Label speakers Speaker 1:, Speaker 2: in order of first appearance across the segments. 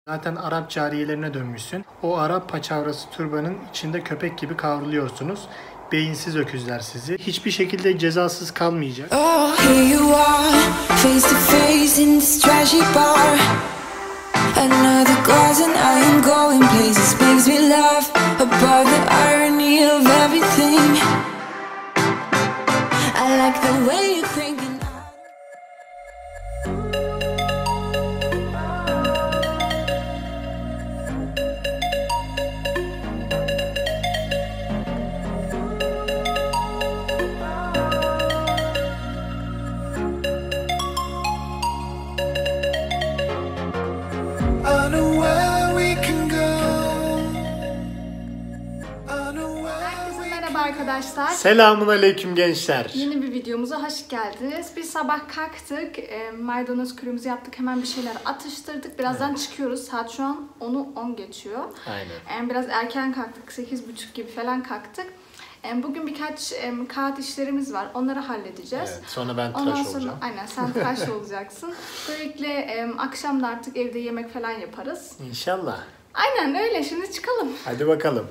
Speaker 1: Zaten Arap cariyelerine dönmüşsün. O Arap paçavrası turbanın içinde köpek gibi kavruluyorsunuz. Beyinsiz öküzler sizi. Hiçbir şekilde cezasız kalmayacak.
Speaker 2: Oh, here you are, face to face in this trashy bar. Another glass and I am going places. Makes me laugh about the irony of everything. I like the way you're thinking.
Speaker 3: Arkadaşlar.
Speaker 1: Selamünaleyküm gençler.
Speaker 3: Yeni bir videomuza hoş geldiniz. Biz sabah kalktık, maydanoz kürümüzü yaptık, hemen bir şeyler atıştırdık. Birazdan çıkıyoruz. Saat şu an 10'u 10 geçiyor.
Speaker 1: Aynen.
Speaker 3: Biraz erken kalktık, 8:30 gibi falan kalktık. Bugün birkaç kağıt işlerimiz var. Onları halledeceğiz.
Speaker 1: Evet, sonra ben tıraş olacağım.
Speaker 3: Aynen, sen tıraş olacaksın. Böylelikle akşam da artık evde yemek falan yaparız.
Speaker 1: İnşallah.
Speaker 3: Aynen öyle. Şimdi çıkalım.
Speaker 1: Hadi bakalım.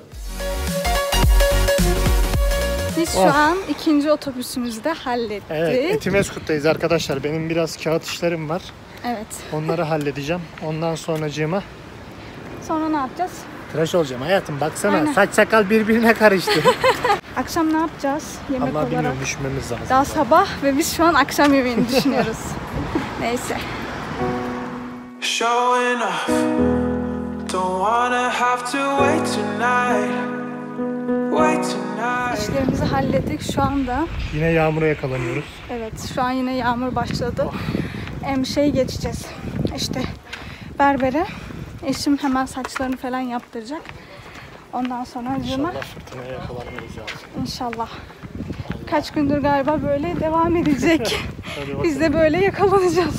Speaker 3: Biz şu an ikinci otobüsümüzü de hallettik.
Speaker 1: Evet, Etimeskut'tayız arkadaşlar. Benim biraz kağıt işlerim var.
Speaker 3: Evet.
Speaker 1: Onları halledeceğim. Ondan sonracığıma
Speaker 3: sonra ne yapacağız?
Speaker 1: tıraş olacağım hayatım. Baksana,
Speaker 3: aynen.
Speaker 1: Saç sakal birbirine karıştı.
Speaker 3: Akşam ne yapacağız yemek
Speaker 1: Allah
Speaker 3: olarak?
Speaker 1: bilmiyorum, düşünmemiz lazım.
Speaker 3: Daha sabah ve biz şu an akşam yemeğini düşünüyoruz. Neyse.
Speaker 4: Showing off. Don't wanna have to wait tonight. Wait tonight.
Speaker 3: İşlerimizi hallettik şu anda.
Speaker 1: Yine yağmura yakalanıyoruz.
Speaker 3: Evet, şu an yine yağmur başladı. Geçeceğiz. İşte berbere. Eşim hemen saçlarını falan yaptıracak. Ondan sonra
Speaker 1: İnşallah fırtınaya yakalanmayız ya.
Speaker 3: İnşallah. Kaç gündür galiba böyle devam edecek. Biz de böyle yakalanacağız.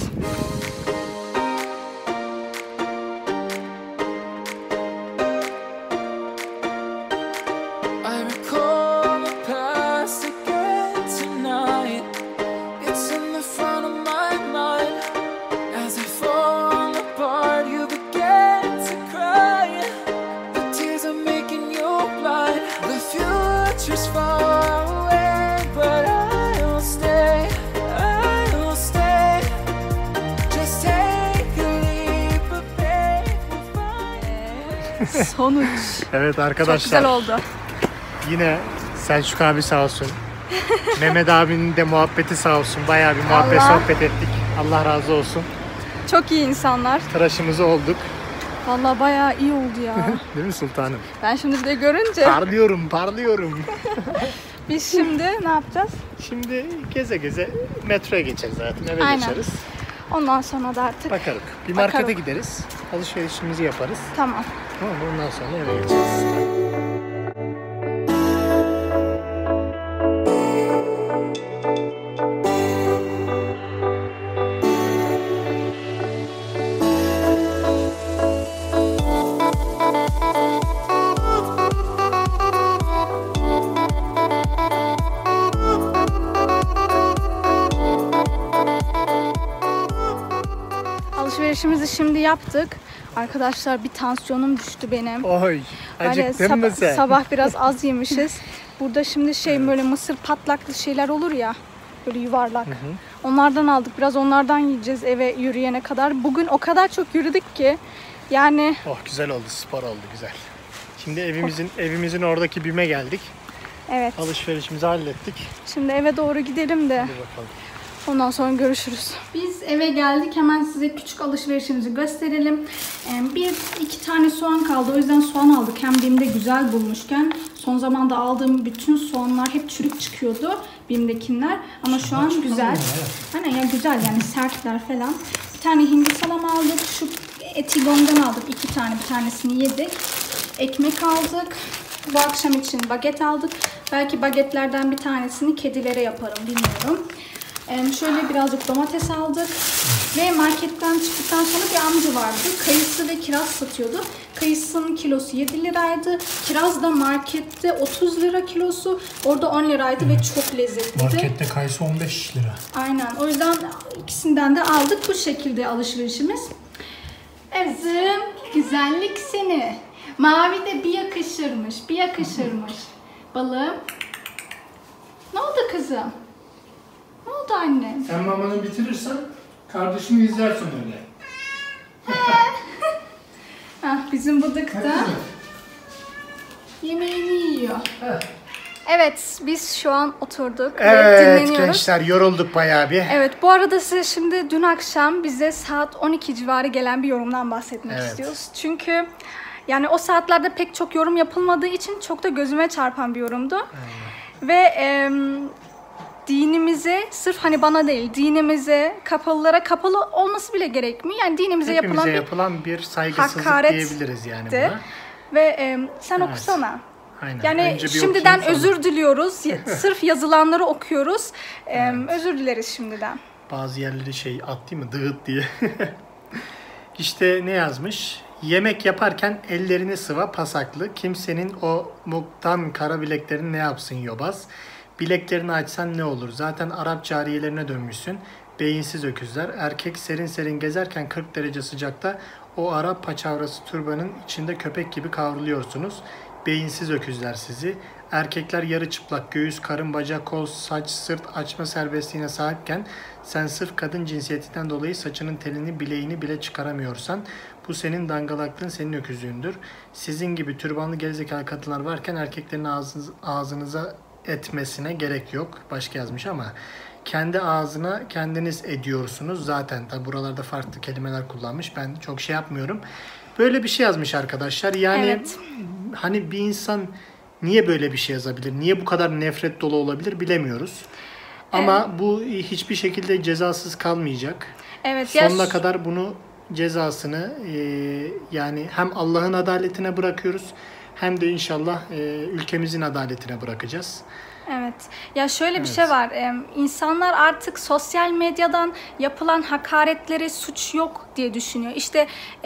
Speaker 3: Sonuç.
Speaker 1: Evet arkadaşlar.
Speaker 3: Çok güzel oldu.
Speaker 1: Yine Selçuk abi sağ olsun. Mehmet abinin de muhabbeti sağ olsun. Bayağı bir muhabbet sohbet ettik. Allah razı olsun.
Speaker 3: Çok iyi insanlar.
Speaker 1: Tıraşımızı olduk.
Speaker 3: Vallahi bayağı iyi oldu ya.
Speaker 1: Değil mi sultanım?
Speaker 3: Ben şimdi bir de görünce.
Speaker 1: Parlıyorum.
Speaker 3: Biz şimdi ne yapacağız?
Speaker 1: Şimdi geze geze metroya geçeriz zaten. Eve geçeriz.
Speaker 3: Ondan sonra da artık
Speaker 1: bakarız. Bir markete gideriz. Alışverişimizi yaparız.
Speaker 3: Tamam.
Speaker 1: Ondan sonra eve geçeriz.
Speaker 3: Alışverişimizi şimdi yaptık. Arkadaşlar bir tansiyonum düştü benim.
Speaker 1: Oy, acıktın mı sen?
Speaker 3: Sabah biraz az yemişiz. Burada şimdi böyle mısır patlaklı şeyler olur ya. Böyle yuvarlak. Hı hı. Onlardan aldık. Biraz onlardan yiyeceğiz eve yürüyene kadar. Bugün o kadar çok yürüdük ki. Yani.
Speaker 1: Oh, güzel oldu, spor oldu, güzel. Şimdi evimizin oradaki BİM'e geldik.
Speaker 3: Evet.
Speaker 1: Alışverişimizi hallettik.
Speaker 3: Şimdi eve doğru gidelim de.
Speaker 1: Hadi bakalım.
Speaker 3: Ondan sonra görüşürüz. Biz eve geldik. Hemen size küçük alışverişimizi gösterelim. İki tane soğan kaldı. O yüzden soğan aldık. Hem BİM'de güzel bulmuşken. Son zamanda aldığım bütün soğanlar hep çürük çıkıyordu. BİM'dekiler. Ama şu an güzel. Aynen ya, güzel yani, sertler falan. Bir tane hindi salam aldık. Şu Etilon'dan aldık. 2 tane. Bir tanesini yedik. Ekmek aldık. Bu akşam için baget aldık. Belki bagetlerden bir tanesini kedilere yaparım, bilmiyorum. Şöyle birazcık domates aldık. Ve marketten çıktıktan sonra bir amca vardı. Kayısı ve kiraz satıyordu. Kayısının kilosu 7 liraydı. Kiraz da markette 30 lira kilosu. Orada 10 liraydı ve çok lezzetliydi.
Speaker 1: Markette kayısı 15 lira.
Speaker 3: Aynen. O yüzden ikisinden de aldık. Bu şekilde alışverişimiz. Evet. güzellik seni. Mavi de bir yakışırmış, bir yakışırmış. Balım. Ne oldu kızım? Ne oldu anne?
Speaker 1: Sen mamanı bitirirsen kardeşimi izlersin öyle.
Speaker 3: Bizim bıdık da yemeğini yiyor. Evet, biz şu an oturduk ve
Speaker 1: Evet
Speaker 3: dinleniyoruz.
Speaker 1: gençler, yorulduk bayağı bir.
Speaker 3: Evet, bu arada size şimdi dün akşam bize saat 12 civarı gelen bir yorumdan bahsetmek
Speaker 1: Evet.
Speaker 3: istiyoruz. Çünkü yani o saatlerde pek çok yorum yapılmadığı için çok da gözüme çarpan bir yorumdu. Ve dinimize, sırf hani bana değil, dinimize, kapalılara kapalı olması bile gerekmiyor. Yani dinimize
Speaker 1: Hepimize
Speaker 3: yapılan
Speaker 1: bir saygısızlık
Speaker 3: hakaret
Speaker 1: diyebiliriz yani
Speaker 3: de.
Speaker 1: buna.
Speaker 3: Ve sen
Speaker 1: Evet.
Speaker 3: okusana.
Speaker 1: Aynen.
Speaker 3: Yani
Speaker 1: Önce bir
Speaker 3: şimdiden
Speaker 1: okuyayım, sonra-
Speaker 3: özür diliyoruz. Sırf yazılanları okuyoruz. Özür dileriz şimdiden.
Speaker 1: Bazı yerleri at değil mi? Dığıt diye. İşte ne yazmış? Yemek yaparken ellerini sıva pasaklı. Kimsenin o muktam kara bileklerini ne yapsın yobaz. Bileklerini açsan ne olur? Zaten Arap cariyelerine dönmüşsün. Beyinsiz öküzler. Erkek serin serin gezerken 40 derece sıcakta o Arap paçavrası turbanın içinde köpek gibi kavruluyorsunuz. Beyinsiz öküzler sizi. Erkekler yarı çıplak, göğüs, karın, bacak, kol, saç, sırt açma serbestliğine sahipken sen sırf kadın cinsiyetinden dolayı saçının telini, bileğini bile çıkaramıyorsan bu senin dangalaklığın, senin öküzlüğündür. Sizin gibi türbanlı gerizekalı kadınlar varken erkeklerin ağzınıza etmesine gerek yok. Başka yazmış ama kendi ağzına kendiniz ediyorsunuz zaten. Tabi buralarda farklı kelimeler kullanmış. Ben çok yapmıyorum. Böyle bir şey yazmış arkadaşlar. Yani
Speaker 3: Evet.
Speaker 1: hani bir insan niye böyle bir şey yazabilir? Niye bu kadar nefret dolu olabilir bilemiyoruz. Ama bu hiçbir şekilde cezasız kalmayacak.
Speaker 3: Evet.
Speaker 1: Sonuna kadar bunu cezasını yani hem Allah'ın adaletine bırakıyoruz hem de inşallah ülkemizin adaletine bırakacağız.
Speaker 3: Evet. Ya şöyle bir şey var. İnsanlar artık sosyal medyadan yapılan hakaretleri suç yok diye düşünüyor. İşte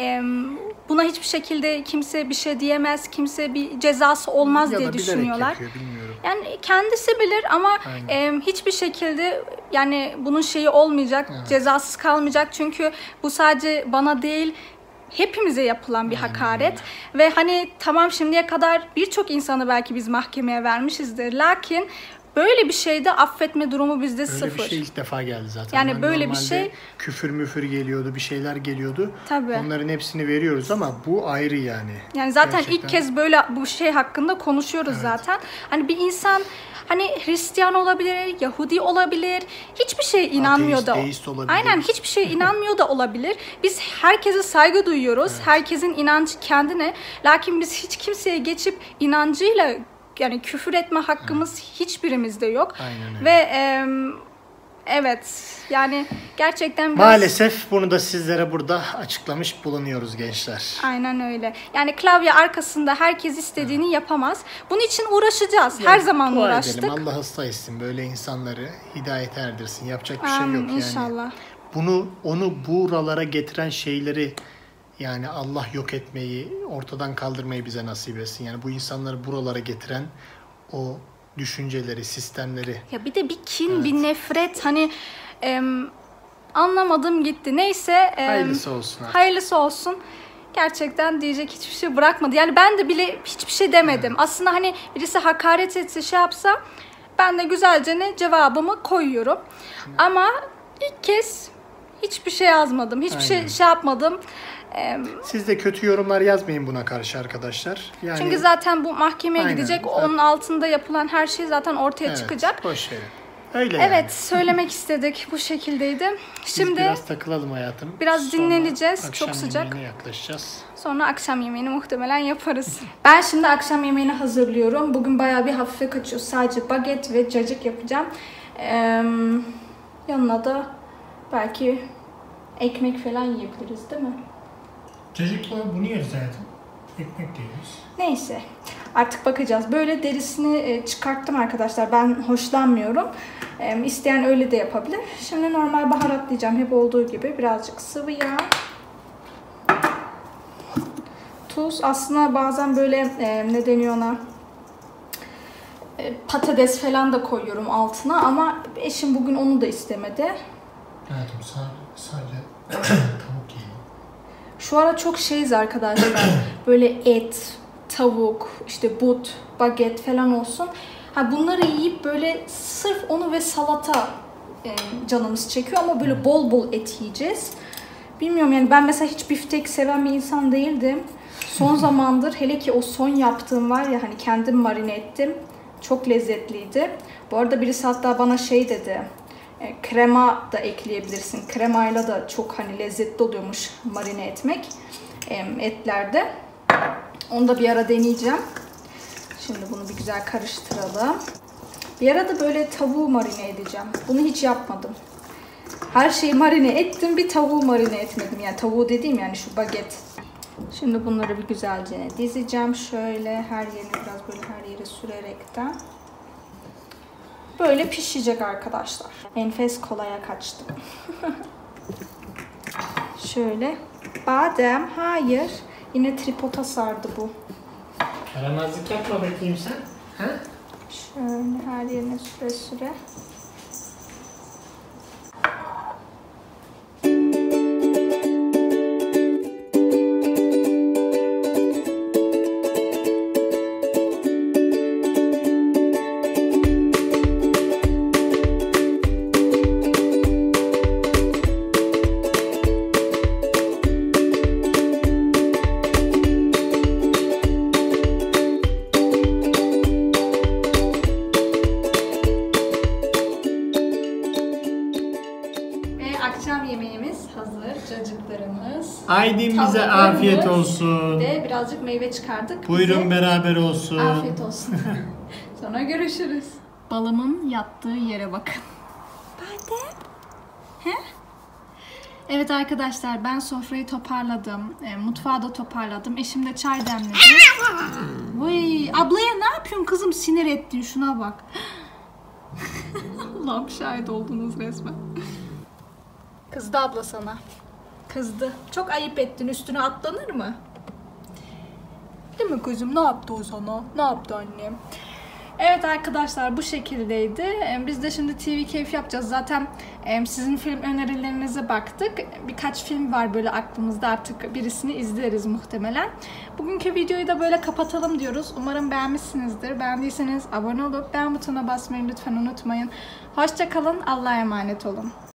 Speaker 3: buna hiçbir şekilde kimse bir şey diyemez, kimse bir cezası olmaz
Speaker 1: Ya
Speaker 3: diye
Speaker 1: da bilerek
Speaker 3: düşünüyorlar.
Speaker 1: yapıyor, bilmiyorum.
Speaker 3: Yani kendisi bilir ama hiçbir şekilde yani bunun şeyi olmayacak, cezasız kalmayacak. Çünkü bu sadece bana değil, hepimize yapılan bir hakaret ve hani tamam şimdiye kadar birçok insanı belki biz mahkemeye vermişizdir. Lakin böyle bir şeyde affetme durumu bizde
Speaker 1: Öyle
Speaker 3: sıfır.
Speaker 1: bir şey ilk defa geldi zaten.
Speaker 3: Yani böyle bir
Speaker 1: normalde
Speaker 3: şey-
Speaker 1: küfür müfür geliyordu, bir şeyler geliyordu.
Speaker 3: Tabii.
Speaker 1: Onların hepsini veriyoruz ama bu ayrı yani.
Speaker 3: Yani zaten
Speaker 1: Gerçekten.
Speaker 3: ilk kez böyle bu şey hakkında konuşuyoruz zaten. Hani bir insan hani Hristiyan olabilir, Yahudi olabilir, hiçbir şeye inanmıyor da.
Speaker 1: deist olabilir.
Speaker 3: Aynen, hiçbir şeye inanmıyor da olabilir. Biz herkese saygı duyuyoruz. Herkesin inancı kendine. Lakin biz hiç kimseye geçip inancıyla yani küfür etme hakkımız hiçbirimizde yok.
Speaker 1: Aynen öyle.
Speaker 3: Ve evet yani gerçekten biz...
Speaker 1: Maalesef bunu da sizlere burada açıklamış bulunuyoruz gençler.
Speaker 3: Aynen öyle. Yani klavye arkasında herkes istediğini yapamaz. Bunun için uğraşacağız. Her zaman
Speaker 1: Dua
Speaker 3: uğraştık.
Speaker 1: edelim, Allah ıslah etsin, böyle insanları hidayete erdirsin. Yapacak bir şey
Speaker 3: Amin,
Speaker 1: yok yani.
Speaker 3: inşallah.
Speaker 1: Onu buralara getiren şeyleri yani Allah yok etmeyi, ortadan kaldırmayı bize nasip etsin. Yani bu insanları buralara getiren o düşünceleri, sistemleri.
Speaker 3: Ya bir de bir kin, bir nefret hani anlamadım gitti. Neyse.
Speaker 1: Hayırlısı olsun artık.
Speaker 3: Hayırlısı olsun. Gerçekten diyecek hiçbir şey bırakmadı. Yani ben de bile hiçbir şey demedim. Aslında hani birisi hakaret etse şey yapsa ben de güzelce ne cevabımı koyuyorum. Ama ilk kez hiçbir şey yazmadım. Hiçbir
Speaker 1: Aynen.
Speaker 3: şey yapmadım.
Speaker 1: Siz de kötü yorumlar yazmayın buna karşı arkadaşlar. Yani,
Speaker 3: Çünkü zaten bu mahkemeye
Speaker 1: Aynen.
Speaker 3: gidecek.
Speaker 1: Zaten-
Speaker 3: Onun altında yapılan her şey zaten ortaya
Speaker 1: evet,
Speaker 3: çıkacak.
Speaker 1: boş verin. Öyle
Speaker 3: Evet,
Speaker 1: yani.
Speaker 3: söylemek istedik. Bu şekildeydi.
Speaker 1: Biz
Speaker 3: Şimdi
Speaker 1: biraz takılalım hayatım.
Speaker 3: biraz
Speaker 1: Sonra
Speaker 3: dinleneceğiz.
Speaker 1: akşam
Speaker 3: Çok sıcak.
Speaker 1: yemeğine yaklaşacağız.
Speaker 3: sonra akşam yemeğini muhtemelen yaparız. Ben şimdi akşam yemeğini hazırlıyorum. Bugün bayağı bir hafife kaçıyor. Sadece baget ve cacık yapacağım. Yanına da belki ekmek falan yiyebiliriz değil mi?
Speaker 1: Cacıkla bunu yeriz hayatım. Ekmek de yeriz.
Speaker 3: Neyse. Artık bakacağız. Böyle derisini çıkarttım arkadaşlar. Ben hoşlanmıyorum. İsteyen öyle de yapabilir. Şimdi normal baharatlayacağım. Hep olduğu gibi. Birazcık sıvı yağ. Tuz. Aslında bazen böyle ne deniyor ona? Patates falan da koyuyorum altına. Ama eşim bugün onu da istemedi.
Speaker 1: Hayatım sadece tavuk yiyelim.
Speaker 3: Şu ara çok şeyiz arkadaşlar. Böyle et, tavuk, işte but, baget falan olsun. Bunları yiyip böyle sırf onu ve salata canımız çekiyor ama böyle bol bol et yiyeceğiz. Bilmiyorum yani, ben mesela hiç biftek seven bir insan değildim. Son zamandır, hele ki o son yaptığım var ya, hani kendim marine ettim. Çok lezzetliydi. Bu arada birisi hatta bana şey dedi. Krema da ekleyebilirsin. Kremayla da çok hani lezzetli oluyormuş marine etmek etlerde. Onu da bir ara deneyeceğim. Şimdi bunu bir güzel karıştıralım. Bir ara da böyle tavuğu marine edeceğim. Bunu hiç yapmadım. Her şeyi marine ettim, bir tavuğu marine etmedim. Yani tavuğu dediğim yani şu baget. Şimdi bunları bir güzelce dizeceğim. Şöyle her yerine biraz böyle her yere sürerekten. Böyle pişecek arkadaşlar. Enfes kolaya kaçtım. Şöyle. Badem, hayır. Yine tripota sardı bu.
Speaker 1: Yaramazlık yapma bakayım sen. Ha?
Speaker 3: Şöyle her yerine süre süre. Akşam yemeğimiz hazır. Cacıklarımız.
Speaker 1: Aydın'ımıza afiyet olsun.
Speaker 3: Ve birazcık meyve çıkardık.
Speaker 1: Buyurun beraber olsun.
Speaker 3: Afiyet olsun. Sonra görüşürüz. Balımın yattığı yere bakın. Badem. He? Evet arkadaşlar, ben sofrayı toparladım. Mutfağı da toparladım. Eşim de çay demledi. Vay, ablaya ne yapıyorsun kızım, sinir ettin, şuna bak. Allah'ım, şahit oldunuz resmen. Kızdı abla sana. Kızdı. Çok ayıp ettin, üstüne atlanır mı? Değil mi kızım? Ne yaptı o sana? Ne yaptı annem? Evet arkadaşlar, bu şekildeydi. Biz de şimdi TV keyif yapacağız. Zaten sizin film önerilerinize baktık. Birkaç film var böyle aklımızda, artık birisini izleriz muhtemelen. Bugünkü videoyu da böyle kapatalım diyoruz. Umarım beğenmişsinizdir. Beğendiyseniz abone olup beğen butonuna basmayı lütfen unutmayın. Hoşça kalın. Allah'a emanet olun.